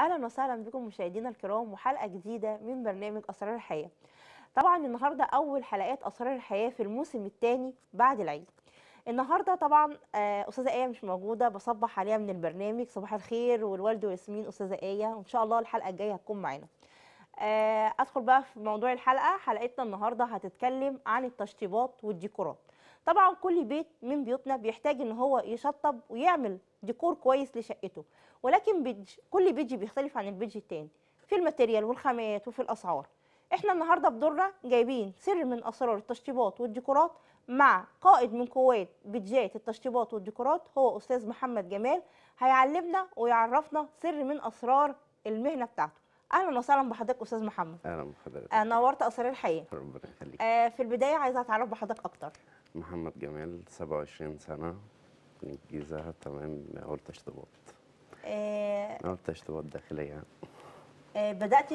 اهلا وسهلا بكم مشاهدينا الكرام وحلقه جديده من برنامج اسرار الحياه. طبعا النهارده اول حلقات اسرار الحياه في الموسم الثاني بعد العيد. النهارده طبعا استاذه ايه مش موجوده، بصبح عليها من البرنامج صباح الخير، والوالده ياسمين استاذه ايه، وان شاء الله الحلقه الجايه هتكون معانا. ادخل بقى في موضوع الحلقه. حلقتنا النهارده هتتكلم عن التشطيبات والديكورات. طبعا كل بيت من بيوتنا بيحتاج ان هو يشطب ويعمل ديكور كويس لشقته، ولكن كل بيجي بيختلف عن البيج التاني في الماتيريال والخامات وفي الاسعار. احنا النهارده بدورنا جايبين سر من اسرار التشطيبات والديكورات مع قائد من قوات بيجات التشطيبات والديكورات، هو استاذ محمد جمال. هيعلمنا ويعرفنا سر من اسرار المهنه بتاعته. اهلا وسهلا بحضرتك استاذ محمد. اهلا بحضرتك. نورت اسرار الحياه. ربنا يخليك. في البدايه عايزه اتعرف بحضرتك اكتر. محمد جمال 27 سنة من الجيزة، تمام. أول تشطيبات آه، أول تشطيبات داخلية. بدات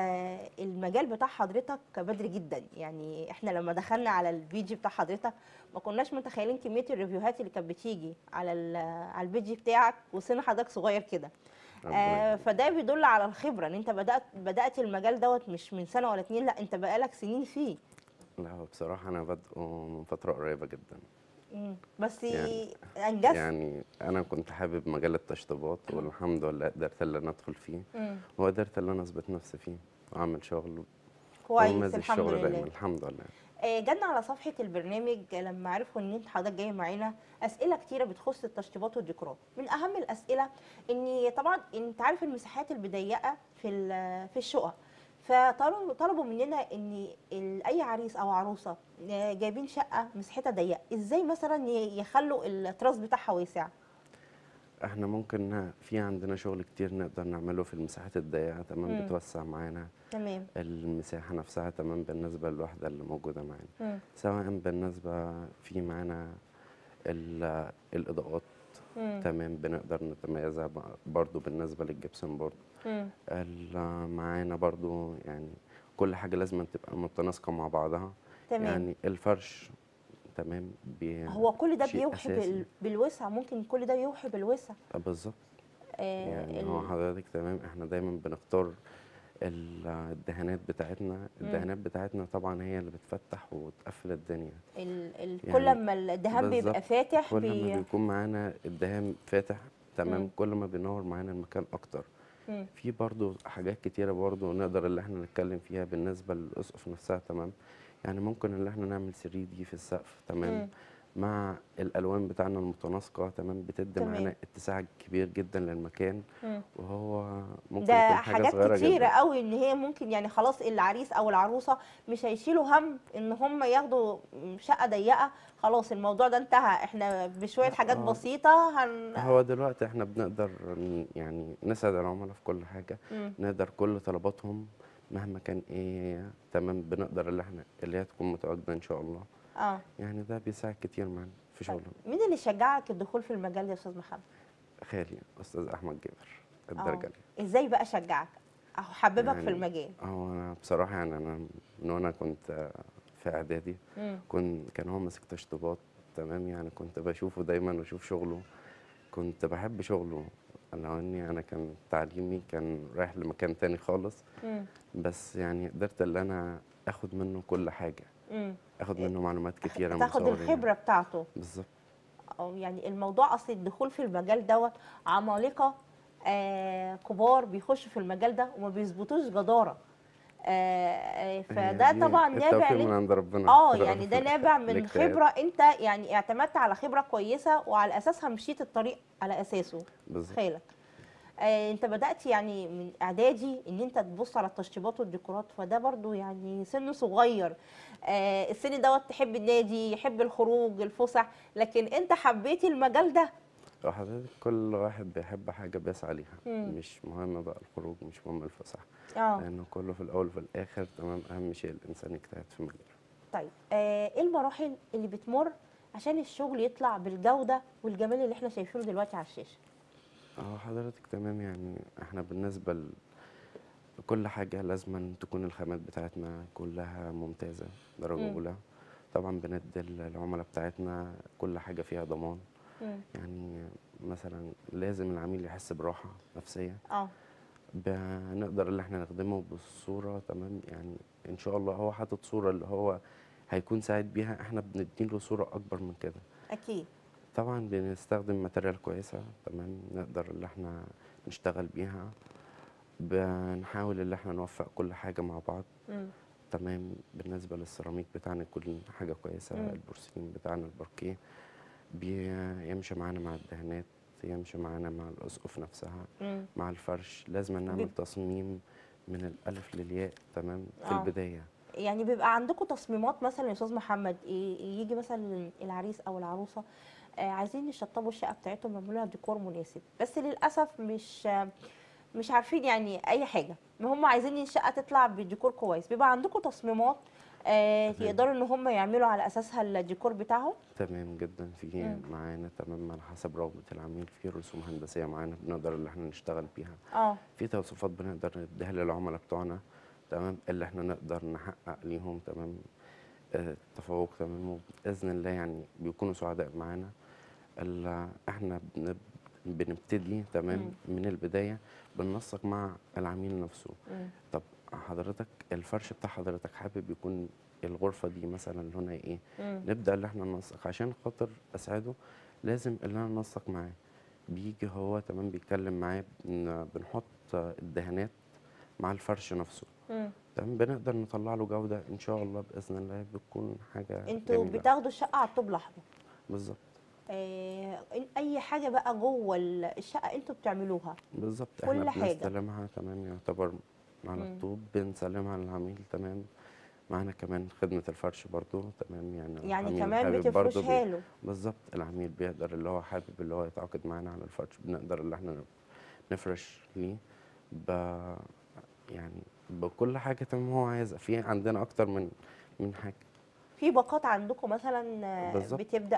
المجال بتاع حضرتك بدري جدا، يعني احنا لما دخلنا على البيجي بتاع حضرتك ما كناش متخيلين كميه الريفيوهات اللي كانت بتيجي على على البيجي بتاعك، وسن حضرتك صغير كده. ربنا يخليك. فده بيدل على الخبره ان انت بدات المجال دوت مش من سنه ولا اتنين، لا انت بقالك سنين فيه. لا، هو بصراحة أنا بادئه من فترة قريبة جدا. بس يعني انجزت. يعني أنا كنت حابب مجال التشطيبات، والحمد لله قدرت إن أنا أدخل فيه، مم. وقدرت إن أنا أثبت نفسي فيه وأعمل شغل كويس ومميز الحمد الشغل دايما، لله. الحمد لله. جالنا على صفحة البرنامج لما عرفوا ان انت حضرتك جاي معانا اسئلة كتيرة بتخص التشطيبات والديكورات. من اهم الاسئلة ان طبعا انت عارف المساحات الضيقة في الشقق، فطلبوا مننا ان اي عريس او عروسة جايبين شقة مساحتها ضيقة، ازاي مثلا يخلوا التراس بتاعها واسع. احنا ممكن في عندنا شغل كتير نقدر نعمله في المساحات الضيقة، تمام، مم. بتوسع معانا تمام. المساحة نفسها، تمام، بالنسبة للوحدة اللي موجودة معانا. مم. سواء بالنسبة في معانا الإضاءات، مم. تمام، بنقدر نتميزها برضو بالنسبة للجبسن بورد. مم. معانا برضو يعني كل حاجة لازم تبقى متناسقة مع بعضها. تمام. يعني الفرش، تمام، هو كل ده شيء بيوحي أساسي. بالوسع، ممكن كل ده يوحي بالوسع. بالظبط. آه يعني هو ال... حضرتك تمام، احنا دايما بنختار الدهانات بتاعتنا. مم. الدهانات بتاعتنا طبعا هي اللي بتفتح وتقفل الدنيا. كل يعني ما الدهان بالظبط، بيبقى فاتح كل ما بيكون معانا الدهان فاتح، تمام، مم. كل ما بينور معانا المكان اكتر. مم. في برضو حاجات كتيرة برضو نقدر اللي احنا نتكلم فيها بالنسبة للأسقف نفسها، تمام. يعني ممكن اللي احنا نعمل 3D في السقف، تمام، مم. مع الألوان بتاعنا المتناسقة، تمام، بتدي تمام. معانا اتساع كبير جدا للمكان. مم. وهو ممكن ده يكون حاجة حاجات صغيرة كتيرة جدا. قوي ان هي ممكن يعني خلاص العريس او العروسة مش هيشيلوا هم ان هم ياخدوا شقة ضيقة. خلاص الموضوع ده انتهى، احنا بشوية حاجات اه، بسيطة هو دلوقتي احنا بنقدر يعني نسعد العملاء في كل حاجة. مم. نقدر كل طلباتهم مهما كان ايه، تمام، بنقدر اللي هي تكون متواجدة ان شاء الله. اه. يعني ده بيساعد كتير معانا في طيب شغلنا. مين اللي شجعك الدخول في المجال ده يا استاذ محمد؟ خالي أستاذ أحمد جابر اه. الدرجلي. ازاي بقى شجعك او حببك في يعني المجال؟ هو أنا بصراحة، يعني أنا من وأنا كنت في إعدادي مم. كان هو ماسك تشطيبات، تمام. يعني كنت بشوفه دايما وأشوف شغله، كنت بحب شغله. لو إني أنا كان تعليمي كان رايح لمكان تاني خالص، مم. بس يعني قدرت إن أنا آخد منه كل حاجة، مم. آخد منه معلومات كتيرة من تاخد صغري. الخبرة بتاعته. بالظبط. أو يعني الموضوع اصل الدخول في المجال دوت عمالقه كبار بيخشوا في المجال ده وما بيظبطوش جداره. هي فده دي طبعا نابع التوفيق من عند ربنا في اه الأول يعني وفي ده نابع الآخر، من الاجتهاد. خبره، انت يعني اعتمدت على خبره كويسه وعلى اساسها مشيت الطريق على اساسه. بالظبط. خيلك. انت بدأت يعني من اعدادي ان انت تبص على التشطيبات والديكورات، فده برضو يعني سن صغير. السن دوت تحب النادي، يحب الخروج الفسح، لكن انت حبيت المجال ده. وحضرتك كل واحد بيحب حاجة بيسعى ليها، مم. مش مهم بقى الخروج، مش مهم الفسح، اه. لأنه كله في الأول وفي الآخر، تمام، أهم شيء الإنسان يجتهد في مجاله. طيب ايه المراحل اللي بتمر عشان الشغل يطلع بالجودة والجمال اللي احنا شايفينه دلوقتي على الشاشة؟ أهو حضرتك تمام. يعني إحنا بالنسبة لكل حاجة لازم تكون الخامات بتاعتنا كلها ممتازة درجة مم. أولى. طبعا بندي العملاء بتاعتنا كل حاجة فيها ضمان. مم. يعني مثلا لازم العميل يحس براحة نفسية. اه. بنقدر اللي احنا نخدمه بالصورة تمام، يعني ان شاء الله هو حاطط صورة اللي هو هيكون سعيد بيها، احنا بنديله صورة اكبر من كده. اكيد. طبعا بنستخدم ماتيريال كويسة تمام، نقدر اللي احنا نشتغل بيها. بنحاول اللي احنا نوفق كل حاجة مع بعض امم. تمام. بالنسبة للسيراميك بتاعنا كل حاجة كويسة، امم. البورسلين بتاعنا الباركيه بيمشي معانا مع الدهانات، يمشي معانا مع الأسقف نفسها، امم. مع الفرش. لازم نعمل تصميم من الألف للياء تمام في اه، البداية. يعني بيبقى عندكم تصميمات مثلا يا استاذ محمد، يجي مثلا العريس او العروسه عايزين يشطبوا الشقه بتاعتهم، يعملوا لها ديكور مناسب، بس للاسف مش عارفين يعني اي حاجه، ما هم عايزين الشقه تطلع بديكور كويس. بيبقى عندكم تصميمات تمام. يقدروا ان هم يعملوا على اساسها الديكور بتاعهم؟ تمام جدا، في امم. معانا تمام على حسب رغبة العميل، في رسوم هندسية معانا بنقدر اللي احنا نشتغل بيها، اه. في توصيفات بنقدر نديها للعملاء بتوعنا تمام، اللي احنا نقدر نحقق ليهم تمام التفوق تمام. وبإذن الله يعني بيكونوا سعداء معانا. احنا بنبتدي تمام امم. من البداية، بننسق مع العميل نفسه. امم. طب حضرتك الفرش بتاع حضرتك حابب يكون الغرفة دي مثلا لونها ايه؟ امم. نبدأ اللي احنا ننسق عشان خاطر اسعده. لازم اللي انا ننسق معاه، بيجي هو تمام بيتكلم معاه، بنحط الدهانات مع الفرش نفسه امم. تمام، بنقدر نطلع له جودة ان شاء الله بإذن الله بتكون حاجة انتوا جميلة. بتاخدوا الشقه على الطوب الاحمر؟ بالظبط. اي حاجه بقى جوه الشقه انتوا بتعملوها؟ بالظبط احنا كل حاجه؟ بنستلمها تمام، يعتبر على امم. الطوب بنسلمها للعميل تمام. معانا كمان خدمة الفرش برضو تمام، يعني لو يعني العميل كمان حابب برضو بتفرشها له؟ بالظبط العميل بيقدر اللي هو حابب اللي هو يتعاقد معانا على الفرش، بنقدر اللي احنا نفرش ليه ب يعني بكل حاجة تمام هو عايزها. في عندنا أكتر من حاجة. في باقات عندكم مثلا بالظبط. بتبدأ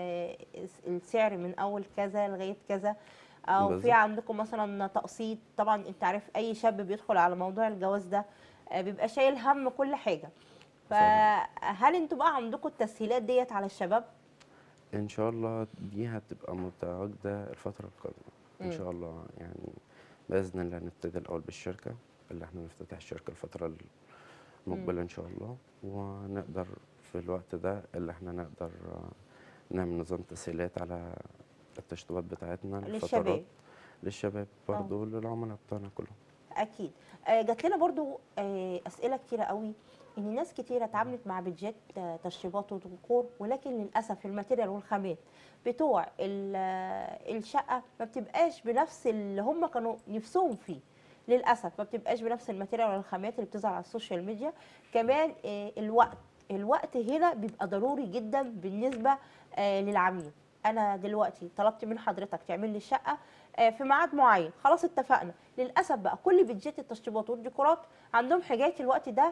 السعر من اول كذا لغاية كذا، او في بالظبط. عندكم مثلا تقسيط؟ طبعا انت عارف اي شاب بيدخل على موضوع الجواز ده بيبقى شايل هم كل حاجة، فعلا. فهل انتوا بقى عندكم التسهيلات ديت على الشباب؟ إن شاء الله دي هتبقى متواجدة الفترة القادمة إن مم. شاء الله يعني. بإذن الله نبتدي الأول بالشركة، اللي احنا نفتتح الشركة الفترة مم. المقبلة إن شاء الله، ونقدر في الوقت ده اللي احنا نقدر نعمل نظام تسهيلات على التشطيبات بتاعتنا، الفترات للشباب. للشباب اه، برضو للعملاء بتوعنا كلهم. اكيد. جات لنا برضو اسئله كتيره قوي، ان ناس كتيره اتعاملت مع بيدجات تشطيبات وديكور، ولكن للاسف الماتيريال والخامات بتوع الشقه ما بتبقاش بنفس اللي هم كانوا نفسهم فيه. للاسف ما بتبقاش بنفس الماتيريال والخامات اللي بتظهر على السوشيال ميديا. كمان الوقت هنا بيبقى ضروري جدا بالنسبه للعميل. انا دلوقتي طلبت من حضرتك تعمل لي الشقه في ميعاد معين، خلاص اتفقنا. للاسف بقى كل بيدجات التشطيبات والديكورات عندهم حاجات الوقت ده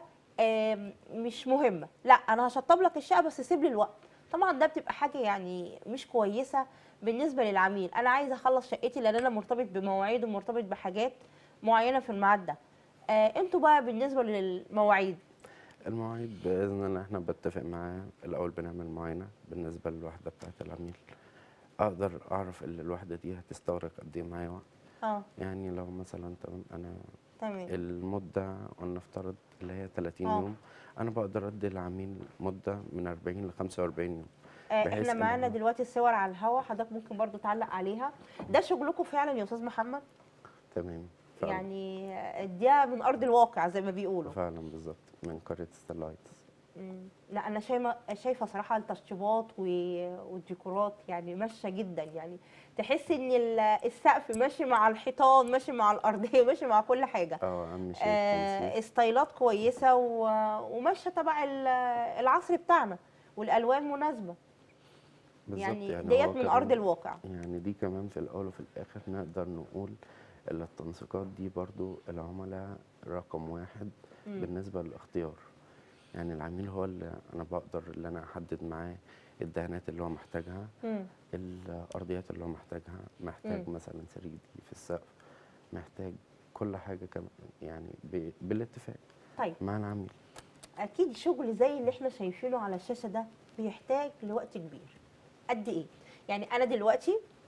مش مهمه، لا انا هشطب لك الشقه بس سيب لي الوقت. طبعا ده بتبقى حاجه يعني مش كويسه بالنسبه للعميل. انا عايزه اخلص شقتي لان انا مرتبط بمواعيد ومرتبط بحاجات معينه في الميعاد ده. انتوا بقى بالنسبه للمواعيد؟ المواعيد بإذن الله احنا بتفق معاه الأول، بنعمل معاينة بالنسبة للوحدة بتاعة العميل، أقدر أعرف إن الوحدة دي هتستغرق قد إيه معايا وقت. اه، يعني لو مثلا تمام أنا تمام. المدة ولنفترض اللي هي 30 اه، يوم، أنا بقدر أدي للعميل مدة من 40 ل 45 يوم، احنا بحيث اللي معانا هو دلوقتي الصور على الهوا، حضرتك ممكن برضو تعلق عليها. ده شغلكم فعلا يا استاذ محمد؟ تمام. فعلا. يعني ده من ارض الواقع زي ما بيقولوا. فعلا بالظبط من قرية ستارلايتس. لا انا شايفه صراحه التشطيبات والديكورات يعني ماشيه جدا، يعني تحس ان السقف ماشي مع الحيطان، ماشي مع الارضيه، ماشي مع كل حاجه. أهم شيء التنسيق. ستايلات كويسه وماشيه تبع العصر بتاعنا، والالوان مناسبه. بالظبط يعني يعني هو ديت من ارض كمان، الواقع. يعني دي كمان في الأول وفي الآخر نقدر نقول إن التنسيقات دي برضو العملاء رقم واحد امم. بالنسبة للاختيار. يعني العميل هو اللي أنا بقدر اللي أنا أحدد معاه الدهانات اللي هو محتاجها، امم. الأرضيات اللي هو محتاجها، محتاج امم. مثلا 3D في السقف، محتاج كل حاجة كمان يعني بالاتفاق طيب، مع العميل. اكيد شغل زي اللي احنا شايفينه على الشاشه ده بيحتاج لوقت كبير. قد ايه؟ يعني انا دلوقتي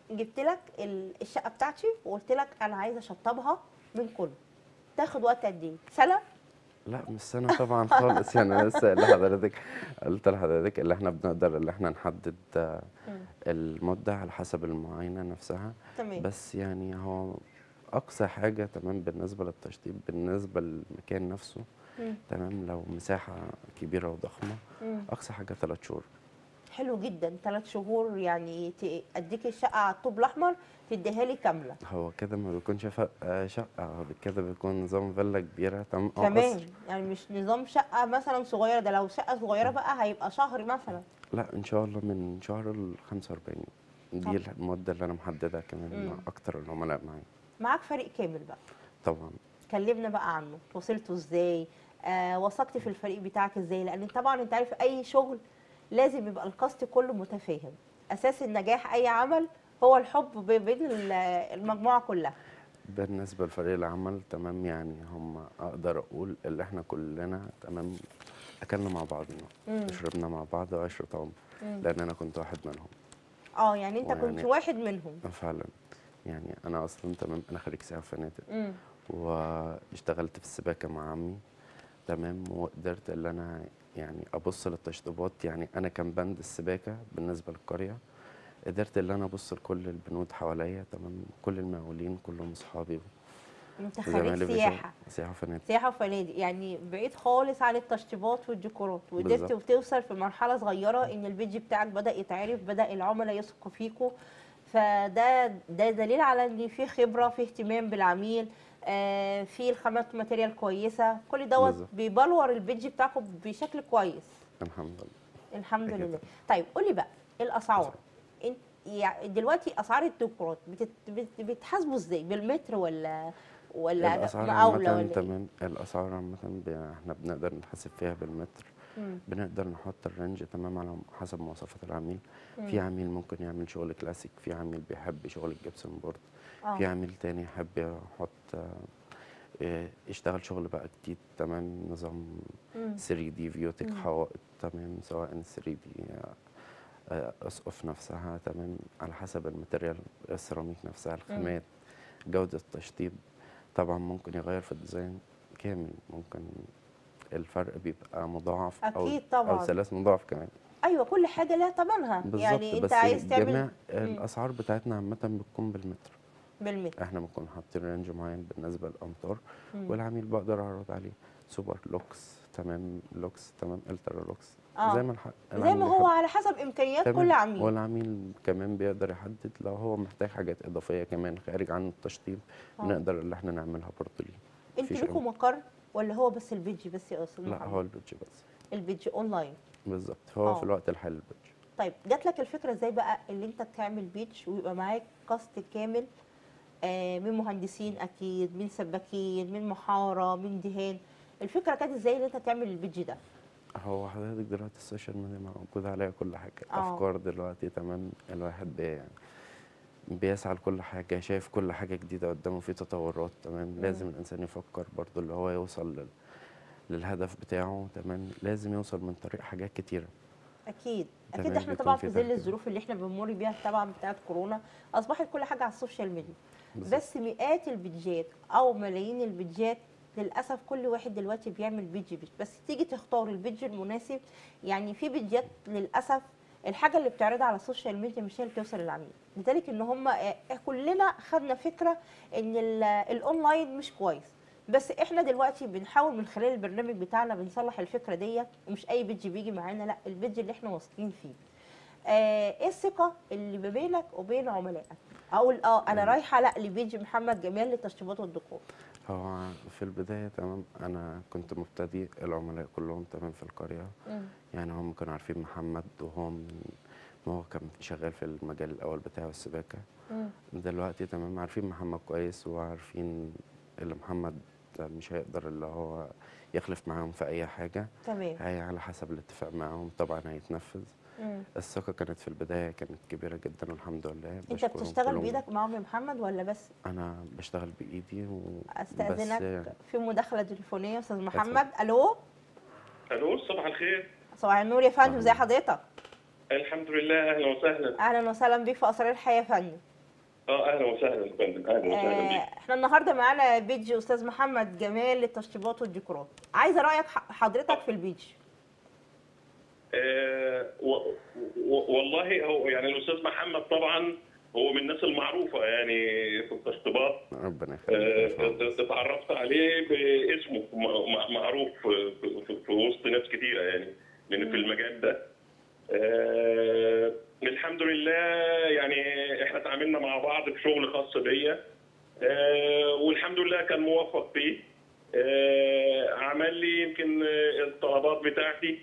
جبت لك الشقه بتاعتي وقلت لك انا عايزه اشطبها من كله، تاخد وقت قد ايه؟ سنه؟ لا مش سنة طبعا خالص، يعني أنا لسه قلت لحضرتك اللي احنا بنقدر اللي احنا نحدد مم. المدة على حسب المعاينة نفسها. تمام. بس يعني هو أقصى حاجة تمام بالنسبة للتشطيب، بالنسبة للمكان نفسه مم. تمام، لو مساحة كبيرة وضخمة مم. أقصى حاجة 3 شهور. حلو جدا، 3 شهور يعني اديك الشقه على الطوب الاحمر تديها لي كامله. هو كده ما بيكونش شقة، هو كده بيكون نظام فيلا كبيرة تمام أو قصر. كمان يعني مش نظام شقه مثلا صغيره، ده لو شقه صغيره بقى هيبقى شهر مثلا. لا إن شاء الله من شهر ل45 يوم، دي طب. المدة اللي أنا محددها كمان مع مم. أكتر العملاء معايا. معاك فريق كامل بقى، طبعا. كلمنا بقى عنه، وصلته ازاي؟ وثقت في الفريق بتاعك ازاي؟ لان طبعا انت عارف اي شغل لازم يبقى الكاست كله متفاهم. اساس النجاح اي عمل هو الحب بين المجموعه كلها. بالنسبة لفريق العمل تمام، يعني هم أقدر أقول اللي إحنا كلنا تمام أكلنا مع بعضنا امم. وشربنا مع بعض وعشرة عمر، امم. لأن أنا كنت واحد منهم. اه يعني انت كنت ويعني واحد منهم. فعلا يعني أنا أصلا تمام أنا خريج سياحة وفنادق، امم. واشتغلت في السباكة مع عمي تمام، وقدرت اللي أنا يعني أبص للتشطيبات. يعني أنا كان بند السباكة بالنسبة للقرية، قدرت اللي أنا أبص لكل البنود حواليا تمام، كل المقاولين كلهم أصحابي انت خريج وزمايلي في الشغل. سياحه. سياحة وفنادق. سياحه وفنادق يعني بعيد خالص عن التشطيبات والديكورات، وقدرت بالظبط. وتوصل في مرحله صغيره ان البيج بتاعك بدا يتعرف، بدا العملاء يثقوا فيكوا. فده دليل على ان في خبره، في اهتمام بالعميل، في الخامات ماتيريال كويسه، كل دوت بالظبط. بيبلور البيج بتاعكم بشكل كويس. الحمد لله. الحمد كده. لله. طيب قولي بقى الاسعار. أسعار. انت يعني دلوقتي اسعار الديكورات بتحاسبوا ازاي؟ بالمتر ولا الأسعار مقاوله عامة ولا ايه؟ تمام، الأسعار عامة احنا بنقدر نحاسب فيها بالمتر. مم. بنقدر نحط الرينج تمام على حسب مواصفات العميل. مم. في عميل ممكن يعمل شغل كلاسيك، في عميل بيحب شغل الجبسن بورد، اه. في عميل تاني يحب يحط يشتغل شغل بقى جديد تمام، نظام مم. 3D فيوتك مم. حوائط تمام، سواء 3D أسقف نفسها تمام، على حسب الماتيريال، السيراميك نفسها، مم. الخامات، جودة التشطيب. طبعا ممكن يغير في الديزاين كامل، ممكن الفرق بيبقى مضاعف اكيد أو طبعا. 3 مضاعف كمان. ايوه كل حاجه لها ثمنها، بالظبط. يعني انت بس عايز جميع تعمل. مم. الأسعار بتاعتنا عامة بتكون بالمتر. بالمتر. احنا بنكون حاطين رينج معين بالنسبة للأمتار، مم. والعميل بقدر أعرض عليه سوبر لوكس تمام، لوكس تمام، الترا لوكس، زي اه ما زي ما العميل هو يحب. على حسب امكانيات كل تمام. عميل. والعميل كمان بيقدر يحدد لو هو محتاج حاجات إضافية كمان خارج عن التشطيب، اه. بنقدر اللي احنا نعملها برضه ليه. انتوا مفيش ليكوا مقر ولا هو بس البيج بس يا استاذ لا هو محمد؟ البيدج بس. البيج اونلاين. بالظبط، هو في اه. الوقت الحالي البيدج. طيب جات لك الفكره ازاي بقى اللي انت تعمل بيج ويبقى معاك كاست كامل، من مهندسين اكيد، من سباكين، من محاره، من دهان؟ الفكره كانت ازاي اللي انت تعمل البيج ده؟ هو حضرتك دلوقتي السوشيال ميديا موجود عليها كل حاجة، اه. أفكار دلوقتي تمام، الواحد بيسعى لكل حاجة، شايف كل حاجة جديدة قدامه، في تطورات تمام، مم. لازم الإنسان يفكر برضه اللي هو يوصل للهدف بتاعه تمام، لازم يوصل من طريق حاجات كتيرة اكيد اكيد. تمام، احنا بيكون طبعا في في ظل تركيز. الظروف اللي احنا بنمر بيها طبعا بتاعت كورونا، اصبحت كل حاجه على السوشيال ميديا. بالظبط. بس مئات البيدجات او ملايين البيدجات، للاسف كل واحد دلوقتي بيعمل بيدج، بس تيجي تختار البيدج المناسب. يعني في بيدجات للاسف الحاجه اللي بتعرضها على السوشيال ميديا مش هي اللي بتوصل للعميل، لذلك ان هم كلنا خدنا فكره ان الاونلاين مش كويس. بس احنا دلوقتي بنحاول من خلال البرنامج بتاعنا بنصلح الفكره ديت، ومش اي بيدج بيجي معانا، لا البيدج اللي احنا واثقين فيه. ايه الثقه اللي ما بينك وبين عملائك؟ اقول انا يعني رايحه لا لبيج محمد جمال للتشطيبات والديكور. هو في البداية تمام أنا كنت مبتدئ، العملاء كلهم تمام في القرية، مم. يعني هم كانوا عارفين محمد، وهو ما هو كان شغال في المجال الأول بتاعه السباكة. مم. دلوقتي تمام عارفين محمد كويس، وعارفين اللي محمد مش هيقدر اللي هو يخلف معاهم في أي حاجة، تمام. هي على حسب الاتفاق معاهم طبعا هيتنفذ. مم. الثقة كانت في البداية كانت كبيرة جدا والحمد لله، انت بشكرهم بتشتغل كلهم. بايدك معاهم يا محمد ولا بس؟ أنا بشتغل بإيدي بس. استاذنك في مداخله تليفونيه يا استاذ اتفضل. محمد. الو. الو صباح الخير. صباح النور يا فندم، صباح ازي النور. حضرتك؟ الحمد لله، اهلا وسهلا. اهلا وسهلا بيك في اسرار الحياه يا فندم. اهلا وسهلا يا فندم، اهلا وسهلا بيك. احنا النهارده معانا بيج استاذ محمد جمال للتشطيبات والديكورات. عايزه رايك حضرتك في البيج. والله هو يعني الاستاذ محمد طبعا هو من الناس المعروفه يعني في التشطيبات. ربنا يخليك يا باشمهندس. اتعرفت عليه باسمه، معروف في وسط ناس كتيره يعني من في المجال ده. الحمد لله يعني احنا اتعاملنا مع بعض في شغل خاص بيا، والحمد لله كان موفق فيه. عمل لي يمكن الطلبات بتاعتي،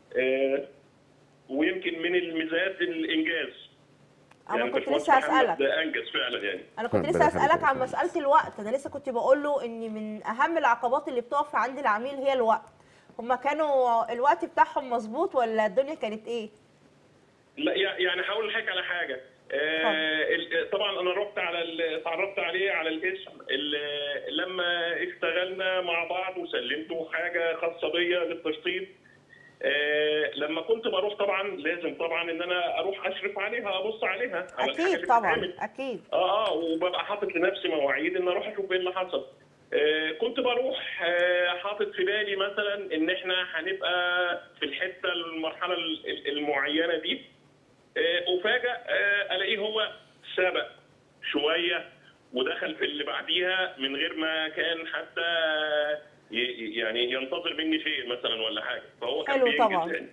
ويمكن من الميزات الانجاز. انا يعني كنت باشمهندس لسه محمد هسالك انجز فعلا يعني. انا كنت ربنا لسه يخليك يا هسالك عن باشمهندس. مساله الوقت. انا لسه كنت بقول له ان من اهم العقبات اللي بتقف عند العميل هي الوقت. هما كانوا الوقت بتاعهم مظبوط ولا الدنيا كانت ايه؟ لا يعني هقول لحضرتك على حاجه. اتفضل. طبعا انا رحت على اتعرفت عليه على الاسم لما اشتغلنا مع بعض وسلمته حاجه خاصه بيا للتشطيب. لما كنت بروح طبعا لازم طبعا ان انا اروح اشرف عليها، ابص عليها على الحاجه اكيد اللي طبعا بتتعمل. اكيد. وببقى حاطط لنفسي مواعيد ان اروح اشوف ايه اللي حصل. كنت بروح حاطط في بالي مثلا ان احنا هنبقى في الحته المرحله المعينه دي. افاجئ الاقيه هو سبق شويه ودخل في اللي بعديها من غير ما كان حتى يعني ينتظر مني شيء مثلا ولا حاجه، فهو كان حلو بينجز طبعا. يعني.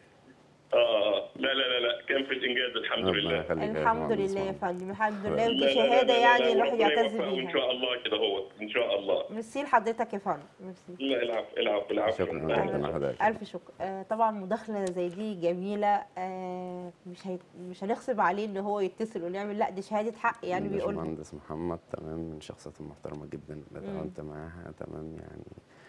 لا كان في الانجاز الحمد ربنا لله. يخليك يا الحمد باشمهندس لله يا محمد. فندم، الحمد لله، ودي لا شهاده يعني الواحد وربنا يعتز يوفقه ان بيها. شاء الله كده، هو ان شاء الله. ميرسي لحضرتك يا فندم، ميرسي. لا العفو. شكرا أهلاً جدا وسهلاً. لحضرتك. ألف شكر. طبعا مداخلة زي دي جميلة. مش هنغصب عليه إن هو يتصل ونعمل، لا دي شهادة حق يعني بيقولها. باشمهندس محمد تمام من الشخصيات المحترمة جدا اللي اتعاملت معاها، تمام يعني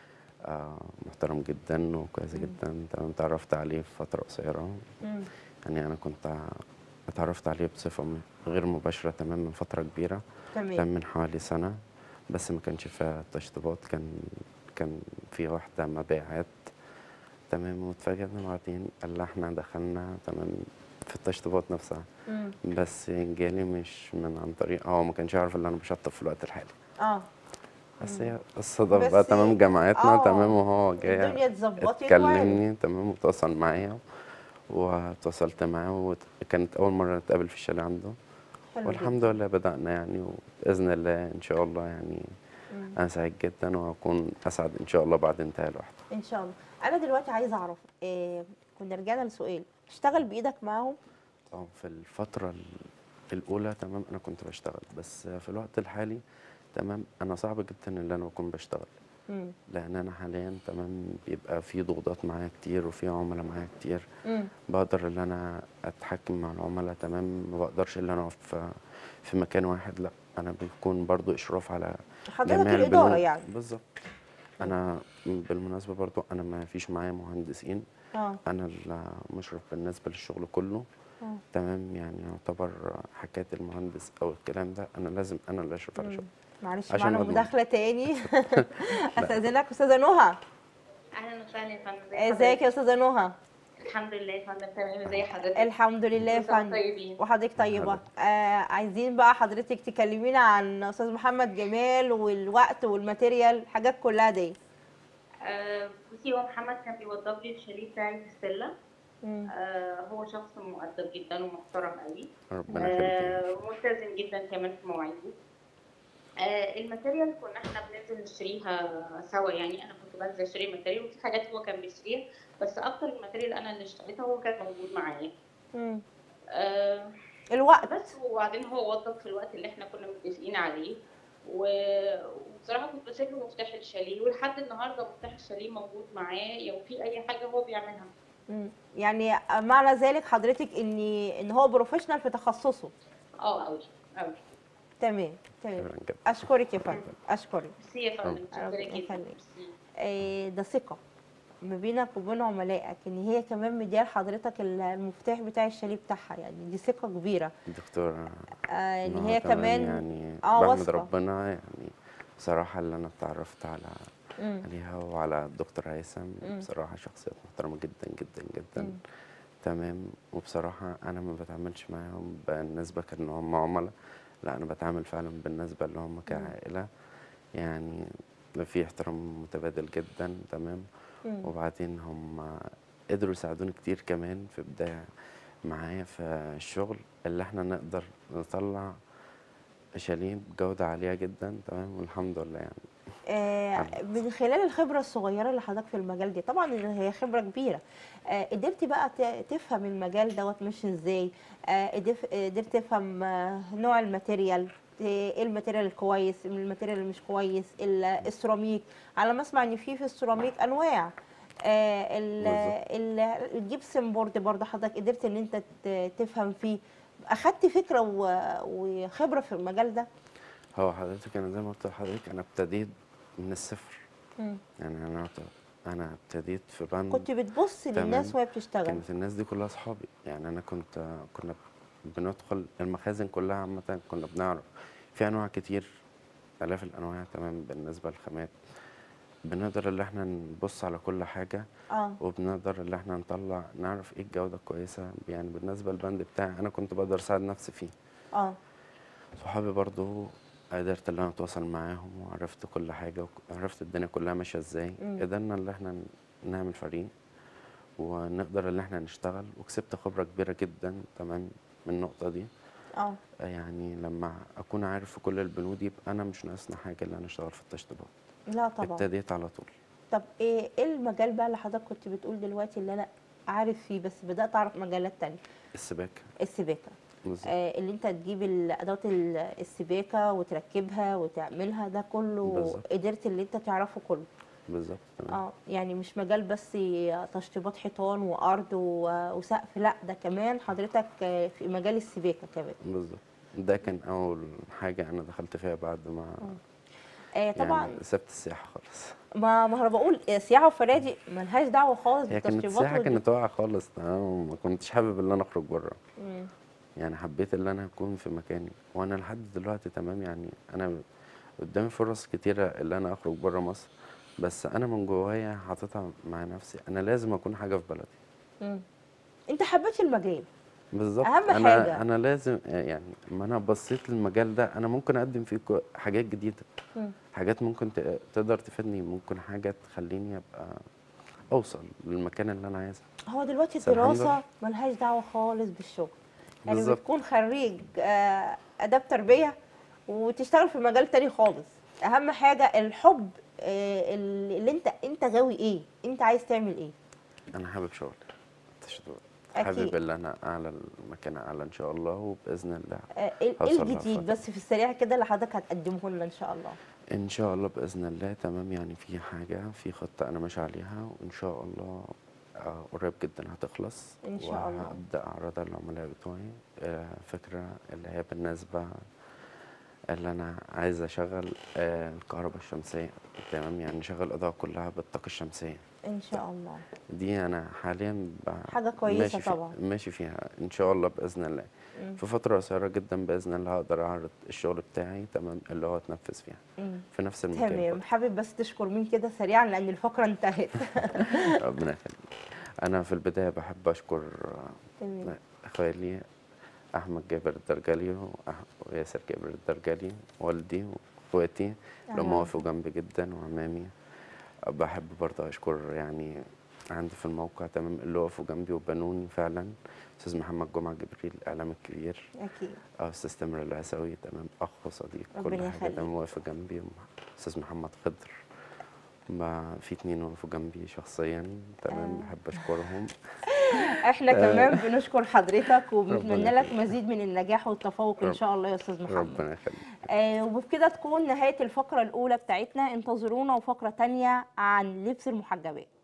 محترم جدا وكويس جدا، تمام. تعرفت عليه في فترة قصيرة. يعني أنا كنت اتعرفت عليه بصفة غير مباشرة تمام من فترة كبيرة، تمام، من حوالي سنة، بس ما كانش فيها تشطيبات، كان في واحدة مبيعات، تمام. واتفاجئنا بعدين اللي احنا دخلنا تمام في التشطيبات نفسها، بس جالي مش من عن طريق، هو ما كانش يعرف ان انا بشطب في الوقت الحالي. بس هي الصدف بقى بس تمام جمعتنا، تمام. وهو الدنيا جاي اتظبطت اتكلمني تمام وتواصل معايا، وتواصلت معاه، وكانت أول مرة نتقابل في الشارع عنده. حلو والحمد جدا. لله بدأنا يعني، وبإذن الله إن شاء الله يعني أنا سعيد جدا، وهكون أسعد إن شاء الله بعد انتهاء الوحدة. إن شاء الله. أنا دلوقتي عايزة أعرف، كنا رجعنا لسؤال، اشتغل بإيدك معاهم؟ طبعا في الفترة الأولى تمام أنا كنت بشتغل، بس في الوقت الحالي تمام أنا صعب جدا إن أنا أكون بشتغل، لأن أنا حاليا تمام بيبقى في ضغوطات معايا كتير وفي عملاء معايا كتير. بقدر إن أنا أتحكم مع العملاء تمام، ما بقدرش إن أنا أقف في مكان واحد، لا أنا بيكون برضو إشراف على حضرتك جميع الإدارة البنود. يعني. بالظبط. أنا بالمناسبة برضو أنا ما فيش معايا مهندسين، أنا المشرف بالنسبة للشغل كله. تمام يعني يعتبر حكاية المهندس أو الكلام ده أنا لازم أنا اللي أشرف على شغل. معلش عشان معانا أضمن. مداخلة تاني. أستأذنك أستاذة نهى. اهلا وسهلا يا فندم. ازيك يا أستاذة نهى؟ الحمد لله يا فندم، تمام. ازي حضرتك؟ الحمد لله يا كل سنة فندم. طيبين. وحضرتك طيبة. عايزين بقى حضرتك تكلمينا عن أستاذ محمد جمال والوقت والماتيريال، الحاجات كلها دي. بصي، هو محمد كان بيوضب لي الشاليه بتاعي في السلة. هو شخص مؤدب جدا ومحترم قوي. ربنا يخليك. ملتزم جدا كمان في مواعيده. الماتيريال كنا احنا بننزل نشتريها سوا، يعني انا كنت بنزل اشتري ماتيريال وفي حاجات هو كان بيشتريها، بس اكتر الماتيريال انا اللي اشتريتها هو كان موجود معايا. الوقت بس. وبعدين هو وضب في الوقت اللي احنا كنا متفقين عليه، وبصراحه كنت بسيب له مفتاح الشاليه، ولحد النهارده مفتاح الشاليه موجود معاه، لو في اي حاجه هو بيعملها. يعني معنى ذلك حضرتك ان هو بروفيشنال في تخصصه. قوي. تمام. اشكرك يا فندم، اشكرك. ميرسي يا فندم، متشكره جدا. ده ثقه ما بينك وبين عملائك، ان هي كمان مديال حضرتك المفتاح بتاع الشاليه بتاعها، يعني دي ثقه كبيره. دكتورة ان هي كمان يعني بحمد واثقة. ربنا يعني بصراحة اللي أنا اتعرفت عليها وعلى الدكتور هيثم، بصراحة شخصيات محترمة جدا جدا جدا. تمام. وبصراحة أنا ما بتعاملش معاهم بالنسبة كأن هم عملاء، لا انا بتعامل فعلا بالنسبه اللي هم كعائله، يعني في احترام متبادل جدا، تمام. وبعدين هم قدروا يساعدوني كتير كمان في بداية معايا في الشغل، اللي احنا نقدر نطلع شاليه بجودة عالية جدا، تمام، والحمد لله يعني. من خلال الخبرة الصغيرة اللي حضرتك في المجال دي، طبعا هي خبرة كبيرة، قدرتي بقى تفهم المجال دوت ماشي ازاي، قدرت تفهم نوع الماتيريال، ايه الماتيريال الكويس من الماتيريال اللي مش كويس، السيراميك، على ما اسمع ان في السيراميك انواع، بالظبط. الجبسن بورد برضه حضرتك قدرت ان انت تفهم فيه، اخدت فكرة وخبرة في المجال ده. هو حضرتك انا زي ما قلت لحضرتك انا ابتديت من الصفر. يعني انا ابتديت في بند، كنت بتبص تمام. للناس وهي بتشتغل. كانت الناس دي كلها اصحابي، يعني انا كنا بندخل المخازن كلها عامة، كنا بنعرف في انواع كتير، الاف الانواع، تمام. بالنسبة للخامات بنقدر اللي احنا نبص على كل حاجة، وبنقدر اللي احنا نعرف ايه الجودة الكويسة. يعني بالنسبة للبند بتاعي انا كنت بقدر اساعد نفسي فيه. صحابي برضو قدرت اللي انا اتواصل معاهم وعرفت كل حاجة وعرفت الدنيا كلها ماشية ازاي. قدرنا اللي احنا نعمل فريق ونقدر اللي احنا نشتغل، وكسبت خبرة كبيرة جدا، تمام، من النقطة دي. يعني لما اكون عارف في كل البنود يبقى انا مش ناقصنا حاجة اللي انا اشتغل في التشطيبات. لا طبعا. ابتديت على طول. طب ايه المجال بقى اللي حضرتك كنت بتقول دلوقتي اللي انا عارف فيه بس بدأت اعرف مجالات تانية؟ السباكة. اللي انت تجيب ادوات السباكة وتركبها وتعملها، ده كله بالزبط. قدرت اللي انت تعرفه كله. بالظبط. يعني مش مجال بس تشطيبات حيطان وارض وسقف، لا ده كمان حضرتك في مجال السباكة كمان. بالظبط. ده كان اول حاجة انا دخلت فيها بعد ما طبعا يعني سبت السياحة خالص. ما انا بقول سياحه وفنادق ملهاش دعوه خالص هي كانت بالتشطيبات السياحة كانت واقعة خالص، تمام. ما كنتش حابب ان انا اخرج بره. يعني حبيت ان انا اكون في مكاني، وانا لحد دلوقتي تمام. يعني انا قدامي فرص كتيرة اللي انا اخرج بره مصر، بس انا من جوايا حاططها مع نفسي انا لازم اكون حاجة في بلدي. انت حبيت المجال بالظبط. اهم حاجه. انا لازم يعني ما انا بصيت للمجال ده انا ممكن اقدم فيه حاجات جديده، حاجات ممكن تقدر تفيدني، ممكن حاجه تخليني ابقى اوصل للمكان اللي انا عايزه. هو دلوقتي الدراسه ملهاش دعوه خالص بالشغل. يعني بالزبط. بتكون خريج اداب تربيه وتشتغل في مجال تاني خالص، اهم حاجه الحب، اللي انت غاوي ايه، انت عايز تعمل ايه. انا حابب شغلي حابب ان انا اعلى المكان اعلى ان شاء الله، وباذن الله ايه الجديد بس في السريع كده اللي حضرتك هتقدمه لنا ان شاء الله؟ ان شاء الله باذن الله، تمام. يعني في حاجه، في خطه انا ماشي عليها، وان شاء الله قريب جدا هتخلص ان شاء الله، وهبدا اعرضها للعملاء بتوعي. فكره اللي هي بالنسبه اللي انا عايز اشغل الكهرباء الشمسيه، تمام. يعني نشغل الاضاءه كلها بالطاقه الشمسيه ان شاء الله. دي انا حاليا حاجه كويسه طبعا ماشي فيها ان شاء الله باذن الله. في فتره قصيره جدا باذن الله هقدر اعرض الشغل بتاعي، تمام، اللي هو اتنفذ فيها في نفس المكان. تمام. حابب بس تشكر مين كده سريعا لان الفقره انتهت؟ ربنا يخليك. انا في البدايه بحب اشكر اخوالي احمد جابر الدرجالي وياسر جابر الدرجالي، والدي واخواتي اللي هم وقفوا جنبي جدا، وعمامي. بحب برضه اشكر يعني عندي في الموقع، تمام، اللي وقفوا جنبي وبنوني فعلا. استاذ محمد جمعه جبريل الاعلام الكبير، اكيد. استاذ تامر العسوي، تمام، اخ وصديق كل حاجه، تمام، واقف جنبي. استاذ محمد خضر، ما في 2 وقفوا جنبي شخصيا، تمام. بحب اشكرهم. احنا كمان بنشكر حضرتك وبنتمنى لك مزيد من النجاح والتفوق ان شاء الله يا استاذ محمد. ربنا يخليك. وبكده تكون نهايه الفقره الاولى بتاعتنا. انتظرونا وفقره ثانيه عن لبس المحجبات.